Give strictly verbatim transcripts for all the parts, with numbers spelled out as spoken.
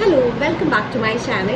Hello, welcome back to my channel.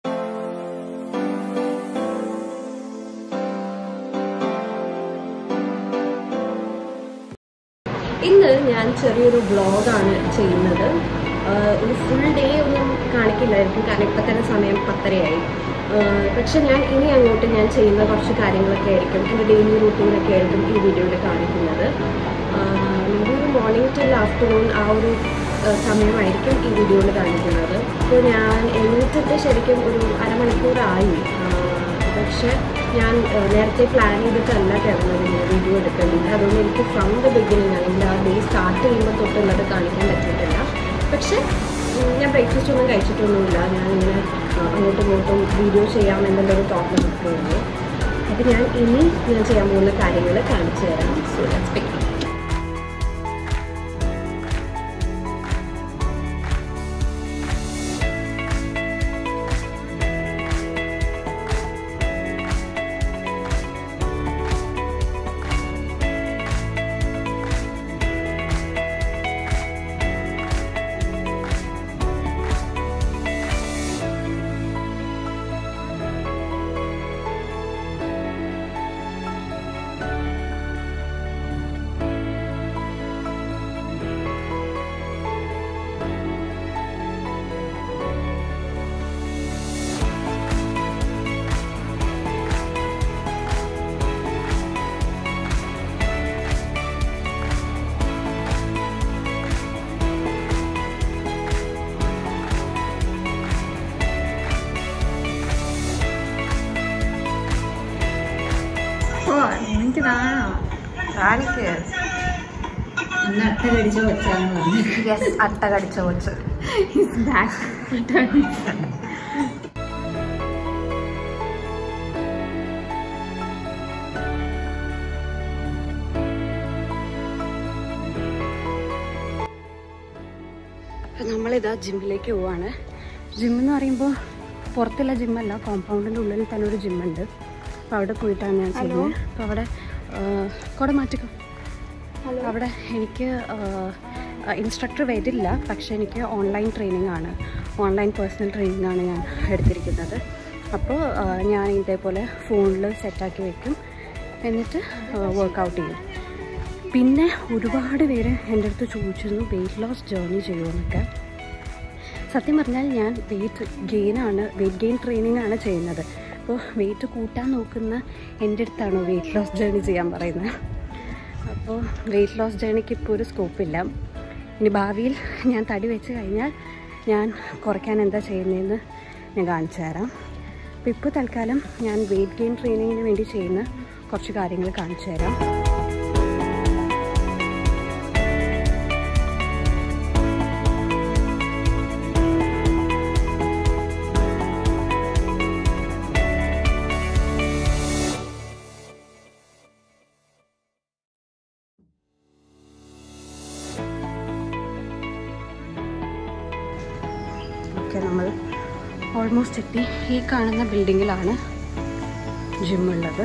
ഇന്ന് ഞാൻ ചെറിയൊരു വ്ളോഗാണ് ചെയ്യുന്നത്. ഒരു ഫുൾ ഡേ ഒന്നും കാണിക്കില്ലായിരിക്കും, കാരണം ഇപ്പം തന്നെ സമയം പത്തരയായി. പക്ഷെ ഞാൻ ഇനി അങ്ങോട്ട് ഞാൻ ചെയ്യുന്ന കുറച്ച് കാര്യങ്ങളൊക്കെ ആയിരിക്കും, എൻ്റെ ഡെയിലി റൂട്ടീനൊക്കെ ആയിരിക്കും ഈ വീഡിയോയിൽ കാണിക്കുന്നത്. ഒരു മോർണിംഗ് ടു ആഫ്റ്റർനൂൺ ആ ഒരു സമയമായിരിക്കും ഈ വീഡിയോയിൽ കാണിക്കുന്നത്. അപ്പോൾ ഞാൻ എഴുന്നേറ്റിട്ട് ശരിക്കും ഒരു അരമണിക്കൂറായി. പക്ഷെ ഞാൻ നേരത്തെ പ്ലാൻ ചെയ്തിട്ടല്ല കിടന്നത് വീഡിയോ എടുക്കേണ്ടത്. അതുകൊണ്ട് എനിക്ക് ഫ്രം ദ ബിഗിനിങ് അല്ലെങ്കിൽ ആ ഡേ സ്റ്റാർട്ട് ചെയ്യുമ്പോൾ തൊട്ടുള്ളത് കാണിക്കാൻ പറ്റിയിട്ടില്ല. പക്ഷെ ഞാൻ ബ്രേക്ക്ഫാസ്റ്റ് ഒന്നും കഴിച്ചിട്ടൊന്നുമില്ല. ഞാനിങ്ങനെ അങ്ങോട്ടും ഇങ്ങോട്ടും വീഡിയോ ചെയ്യാമെന്നുള്ളൊരു തോട്ട് നിൽക്കുകയുള്ളൂ. അപ്പോൾ ഞാൻ ഇനി ഞാൻ ചെയ്യാൻ പോകുന്ന കാര്യങ്ങൾ കാണിച്ചു തരാം. So let's begin. അട്ട കടിച്ച കൊച്ചാന്ന് പറഞ്ഞു. യെസ്, അട്ട കടിച്ച കൊച്ച്. നമ്മളിതാ ജിമ്മിലേക്ക് പോവാണ്. ജിമ്മെന്ന് പറയുമ്പോൾ പുറത്തുള്ള ജിമ്മല്ല, കോമ്പൗണ്ടിൻ്റെ ഉള്ളിൽ തന്നെ ഒരു ജിമ്മുണ്ട്. അപ്പോൾ അവിടെ പോയിട്ടാണ് ഞാൻ ചെയ്യുന്നത്. അപ്പോൾ അവിടെ കൂടെ മാറ്റിക്കോ. അവിടെ എനിക്ക് ഇൻസ്ട്രക്ടർ വരില്ല, പക്ഷേ എനിക്ക് ഓൺലൈൻ ട്രെയിനിങ് ആണ്, ഓൺലൈൻ പേഴ്സണൽ ട്രെയിനിങ് ആണ് ഞാൻ എടുത്തിരിക്കുന്നത്. അപ്പോൾ ഞാൻ ഇതേപോലെ ഫോണിൽ സെറ്റാക്കി വയ്ക്കും, എന്നിട്ട് വർക്കൗട്ട് ചെയ്യും. പിന്നെ ഒരുപാട് പേര് എൻ്റെ അടുത്ത് ചോദിച്ചിരുന്നു വെയിറ്റ് ലോസ് ജേർണി ചെയ്യുമെന്നൊക്കെ. സത്യം പറഞ്ഞാൽ ഞാൻ വെയിറ്റ് ഗെയിനാണ് വെയിറ്റ് ഗെയിൻ ട്രെയിനിങ് ആണ് ചെയ്യുന്നത്. അപ്പോൾ വെയിറ്റ് കൂട്ടാൻ നോക്കുന്ന എൻ്റെ അടുത്താണോ വെയിറ്റ് ലോസ് ജേർണി ചെയ്യാൻ പറയുന്നത്? അപ്പോൾ വെയിറ്റ് ലോസ് ജേർണിക്ക് ഇപ്പോൾ ഒരു സ്കോപ്പില്ല. ഇനി ഭാവിയിൽ ഞാൻ തടി വെച്ച് കഴിഞ്ഞാൽ ഞാൻ കുറയ്ക്കാൻ എന്താ ചെയ്യുന്നതെന്ന് ഞാൻ കാണിച്ചു തരാം. അപ്പോൾ ഇപ്പോൾ തൽക്കാലം ഞാൻ വെയിറ്റ് ഗെയിൻ ട്രെയിനിങ്ങിന് വേണ്ടി ചെയ്യുന്ന കുറച്ച് കാര്യങ്ങൾ കാണിച്ചു തരാം. ഓക്കെ, നമ്മൾ ഓൾമോസ്റ്റ് എത്തി. ഈ കാണുന്ന ബിൽഡിങ്ങിലാണ് ജിമ്മുള്ളത്.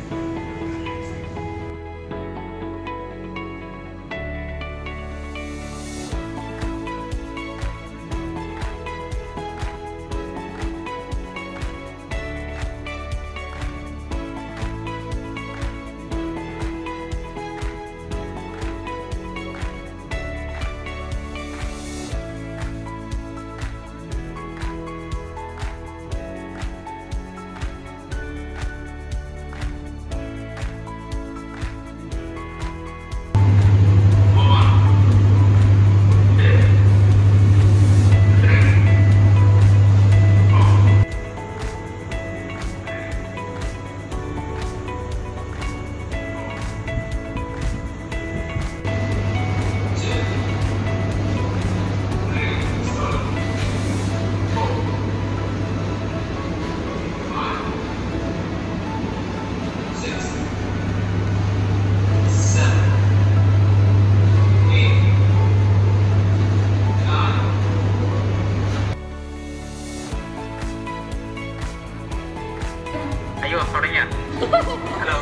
Hello.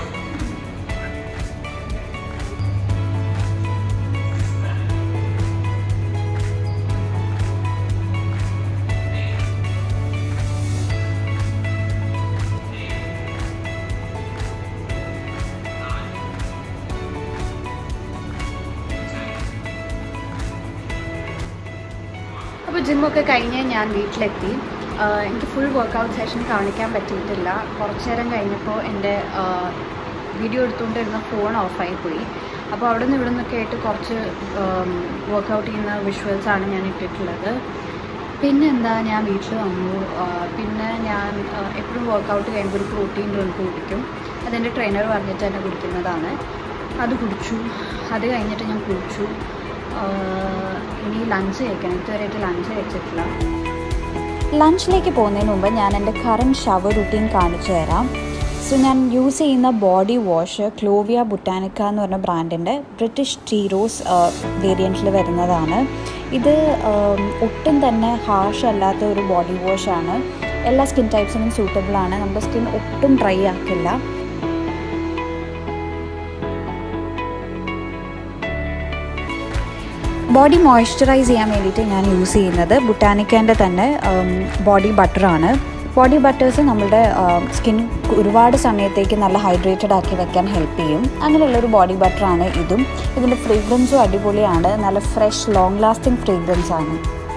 ജിമ്മൊക്കെ കഴിഞ്ഞ് ഞാൻ വീട്ടിലെത്തി. എനിക്ക് ഫുൾ വർക്കൗട്ട് സെഷൻ കാണിക്കാൻ പറ്റിയിട്ടില്ല. കുറച്ചു നേരം കഴിഞ്ഞപ്പോൾ എൻ്റെ വീഡിയോ എടുത്തുകൊണ്ടിരുന്ന ഫോൺ ഓഫായി പോയി. അപ്പോൾ അവിടെ നിന്ന് ഇവിടെ നിന്നൊക്കെ ആയിട്ട് കുറച്ച് വർക്കൗട്ട് ചെയ്യുന്ന വിഷ്വൽസാണ് ഞാൻ ഇട്ടിട്ടുള്ളത്. പിന്നെ എന്താ, ഞാൻ വീട്ടിൽ വന്നു. പിന്നെ ഞാൻ എപ്പോഴും വർക്കൗട്ട് കഴിയുമ്പോൾ ഒരു പ്രോട്ടീൻ ഡ്രിങ്ക് കുടിക്കും. അതെൻ്റെ ട്രെയിനർ പറഞ്ഞിട്ട് തന്നെ കുടിക്കുന്നതാണ്. അത് കുടിച്ചു. അത് കഴിഞ്ഞിട്ട് ഞാൻ കുടിച്ചു. ഇനി ലഞ്ച് കഴിക്കണം. ഇതുവരെയായിട്ട് ലഞ്ച് കഴിച്ചിട്ടില്ല. ലഞ്ചിലേക്ക് പോകുന്നതിന് മുമ്പ് ഞാൻ എൻ്റെ കറൻറ്റ് ഷവർ റുട്ടീൻ കാണിച്ചു തരാം. സോ ഞാൻ യൂസ് ചെയ്യുന്ന ബോഡി വാഷ് ക്ലോവിയ ബൊട്ടാനിക്ക എന്ന് പറഞ്ഞ ബ്രാൻഡിൻ്റെ ബ്രിട്ടീഷ് ടീ റോസ് വേരിയൻറ്റിൽ വരുന്നതാണ്. ഇത് ഒട്ടും തന്നെ ഹാർഷ് അല്ലാത്ത ഒരു ബോഡി വാഷാണ്. എല്ലാ സ്കിൻ ടൈപ്സിനും സൂട്ടബിളാണ്. നമ്മുടെ സ്കിൻ ഒട്ടും ഡ്രൈ ആക്കില്ല. ബോഡി മോയ്സ്ചറൈസ് ചെയ്യാൻ വേണ്ടിയിട്ട് ഞാൻ യൂസ് ചെയ്യുന്നത് ബൊട്ടാനിക്കേൻ്റെ തന്നെ ബോഡി ബട്ടറാണ്. ബോഡി ബട്ടേഴ്സ് നമ്മളുടെ സ്കിൻ ഒരുപാട് സമയത്തേക്ക് നല്ല ഹൈഡ്രേറ്റഡ് ആക്കി വെക്കാൻ ഹെൽപ്പ് ചെയ്യും. അങ്ങനെയുള്ളൊരു ബോഡി ബട്ടറാണ് ഇതും. ഇതിൻ്റെ ഫ്രേഗ്രൻസും അടിപൊളിയാണ്. നല്ല ഫ്രഷ് ലോങ് ലാസ്റ്റിംഗ് ഫ്രേഗ്രൻസ് ആണ്.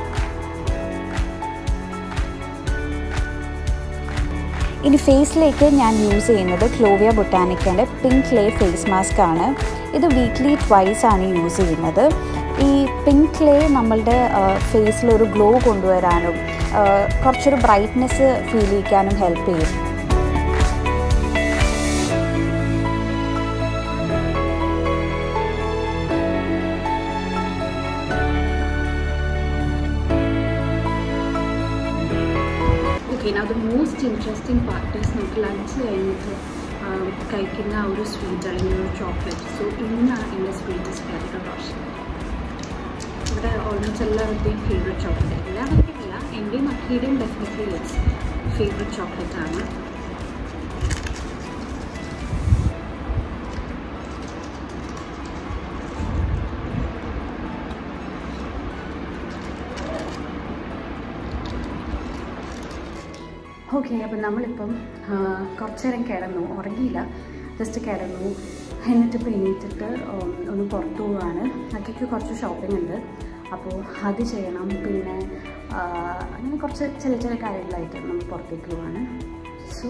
ഇനി ഫേസിലേക്ക് ഞാൻ യൂസ് ചെയ്യുന്നത് ക്ലോവിയ ബൊട്ടാനിക്കേൻ്റെ പിങ്ക് ക്ലേ ഫേസ് മാസ്ക് ആണ്. ഇത് വീക്ക്ലി ട്വൈസ് ആണ് യൂസ് ചെയ്യുന്നത്. ഈ പിങ്ക് ക്ലേ നമ്മളുടെ ഫേസിലൊരു ഗ്ലോ കൊണ്ടുവരാനും കുറച്ചൊരു ബ്രൈറ്റ്നെസ് ഫീൽ ചെയ്യിക്കാനും ഹെൽപ്പ് ചെയ്യും. Okay, now the most interesting part is നമുക്ക് ലഞ്ച് കഴിഞ്ഞിട്ട് കഴിക്കുന്ന ആ ഒരു സ്വീറ്റ് അല്ലെങ്കിൽ ഒരു ചോക്ലേറ്റ്. സോ ഇന്നാണ് എൻ്റെ സ്വീറ്റസ്റ്റ് ഫേവറേറ്റ് റോഷൻ. ഇവിടെ ഓൾമോസ്റ്റ് എല്ലാവരുടെയും ഫേവറേറ്റ് ചോക്ലേറ്റ്. എല്ലാവരുടെയും ഇല്ല, എൻ്റെയും അക്കിയുടെയും ഡെഫിനറ്റ്ലി യെസ് ഫേവറേറ്റ് ചോക്ലേറ്റ് ആണ്. ഓക്കെ, അപ്പം നമ്മളിപ്പം കുറച്ച് നേരം കിടന്നു. ഉറങ്ങിയില്ല, ജസ്റ്റ് കിടന്നു. എന്നിട്ടിപ്പോൾ എണീറ്റിട്ട് ഒന്ന് പുറത്തു പോവുകയാണ്. അക്കയ്ക്ക് കുറച്ച് ഷോപ്പിംഗ് ഉണ്ട്, അപ്പോൾ അത് ചെയ്യണം. പിന്നെ അങ്ങനെ കുറച്ച് ചെറിയ ചെറിയ കാര്യങ്ങളായിട്ട് നമ്മൾ പുറത്തേക്ക് പോവുകയാണ്. സോ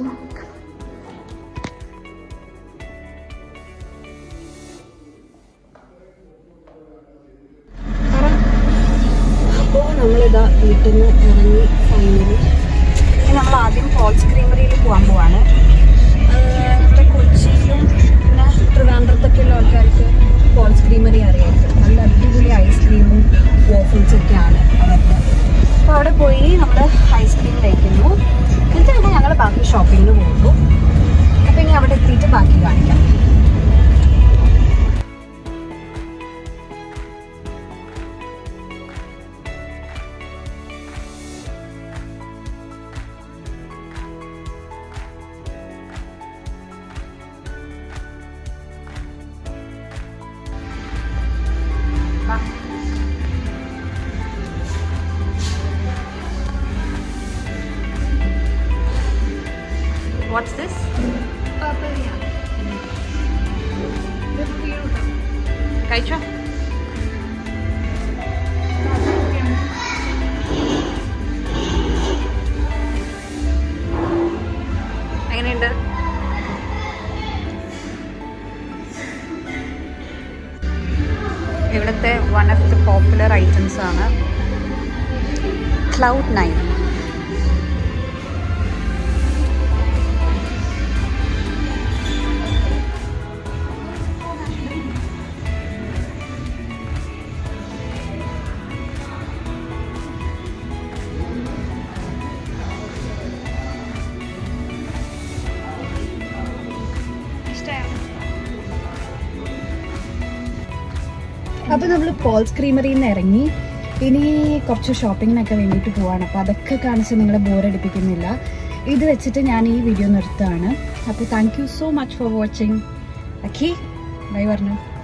അപ്പോൾ നമ്മളിതാ വീട്ടിൽ നിന്ന് ഇറങ്ങി ഫൈനലി നമ്മൾ ആദ്യം പോൾസ് ക്രീമറിയിൽ പോകാൻ പോവാണ്. നമ്മുടെ കൊച്ചിയിലും പിന്നെ ട്രിവാൻഡ്രത്തൊക്കെയുള്ള ആൾക്കാർക്ക് പോൾസ് ക്രീമറി അറിയായിട്ട് നല്ല അടിപൊളി ഐസ്ക്രീമും വാഫിൾസൊക്കെയാണ് അവരുടെ. അപ്പോൾ അവിടെ പോയി നമ്മൾ ഐസ്ക്രീം കഴിക്കുന്നു. എന്നിട്ട് പിന്നെ ഞങ്ങൾ ബാക്കി ഷോപ്പിങ്ങിന് പോകുന്നു. അപ്പോൾ ഇനി അവിടെ എത്തിയിട്ട് ബാക്കി കാണിക്കാം. What's this? Papaya. കഴിച്ചോ? എങ്ങനെയുണ്ട്? ഇവിടുത്തെ one of the popular items ആണ് ക്ലൗഡ് നൈൻ. അപ്പോൾ നമ്മൾ പോൾസ് ക്രീമറിയിൽ നിന്ന് ഇറങ്ങി ഇനി കുറച്ച് ഷോപ്പിങ്ങിനൊക്കെ വേണ്ടിയിട്ട് പോവാണ്. അപ്പോൾ അതൊക്കെ കാണിച്ച് നിങ്ങളെ ബോറടിപ്പിക്കുന്നില്ല. ഇത് വെച്ചിട്ട് ഞാൻ ഈ വീഡിയോ നിർത്തുകയാണ്. അപ്പോൾ thank you so much for watching. Okay, bye പറഞ്ഞു.